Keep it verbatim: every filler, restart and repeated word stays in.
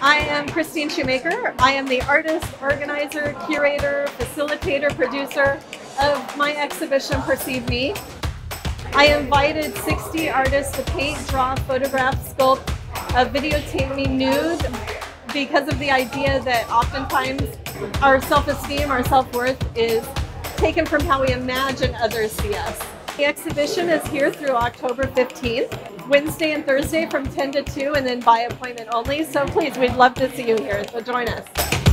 I am Kristin Schomaker. I am the artist, organizer, curator, facilitator, producer of my exhibition Perceive Me. I invited sixty artists to paint, draw, photograph, sculpt, uh, videotape me nude because of the idea that oftentimes our self-esteem, our self-worth is taken from how we imagine others see us. The exhibition is here through October fifteenth, Wednesday and Thursday from ten to two, and then by appointment only. So please, we'd love to see you here, so join us.